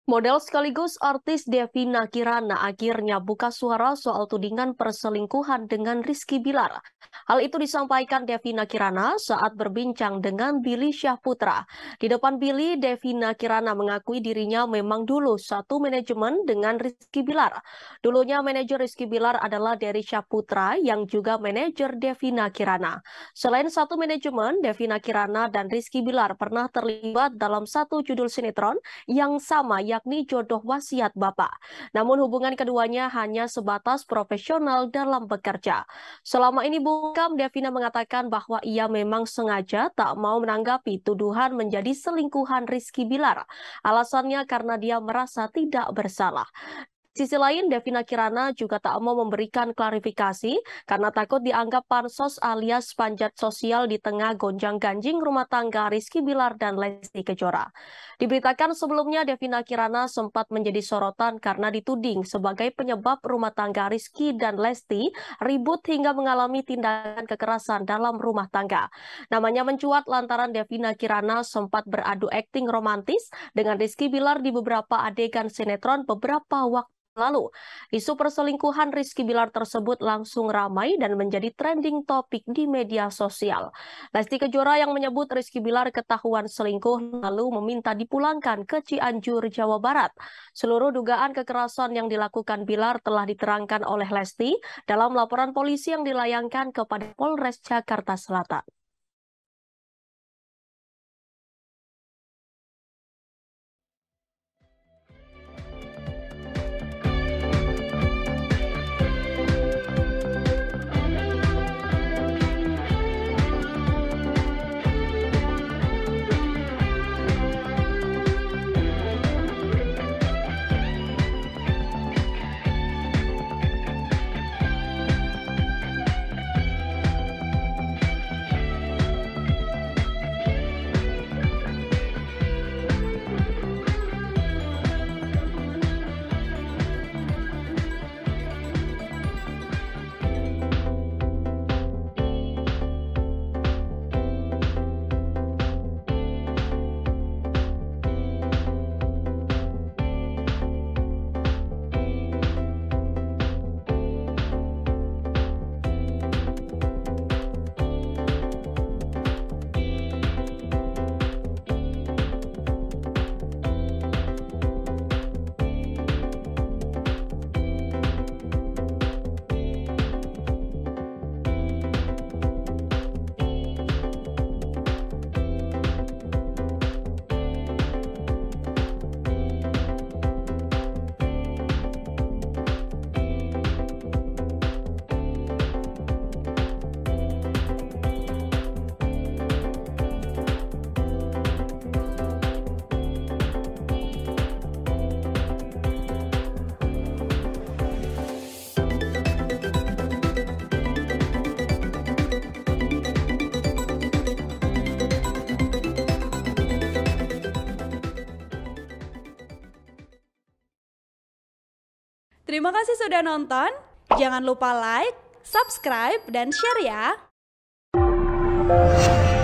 Model sekaligus artis Devina Kirana akhirnya buka suara soal tudingan perselingkuhan dengan Rizky Bilar. Hal itu disampaikan Devina Kirana saat berbincang dengan Billy Syahputra. Di depan Billy, Devina Kirana mengakui dirinya memang dulu satu manajemen dengan Rizky Bilar. Dulunya manajer Rizky Bilar adalah Dery Syahputra yang juga manajer Devina Kirana. Selain satu manajemen, Devina Kirana dan Rizky Bilar pernah terlibat dalam satu judul sinetron yang sama yakni Jodoh Wasiat Bapak. Namun hubungan keduanya hanya sebatas profesional dalam bekerja. Selama ini bungkam, Devina mengatakan bahwa ia memang sengaja tak mau menanggapi tuduhan menjadi selingkuhan Rizky Bilar. Alasannya karena dia merasa tidak bersalah. Sisi lain, Devina Kirana juga tak mau memberikan klarifikasi karena takut dianggap pansos alias panjat sosial di tengah gonjang-ganjing rumah tangga Rizky Bilar dan Lesti Kejora. Diberitakan sebelumnya Devina Kirana sempat menjadi sorotan karena dituding sebagai penyebab rumah tangga Rizky dan Lesti ribut hingga mengalami tindakan kekerasan dalam rumah tangga. Namanya mencuat lantaran Devina Kirana sempat beradu akting romantis dengan Rizky Bilar di beberapa adegan sinetron beberapa waktu lalu. Isu perselingkuhan Rizky Bilar tersebut langsung ramai dan menjadi trending topik di media sosial. Lesti Kejora yang menyebut Rizky Bilar ketahuan selingkuh lalu meminta dipulangkan ke Cianjur, Jawa Barat. Seluruh dugaan kekerasan yang dilakukan Bilar telah diterangkan oleh Lesti dalam laporan polisi yang dilayangkan kepada Polres Jakarta Selatan. Terima kasih sudah nonton. Jangan lupa like, subscribe, dan share ya.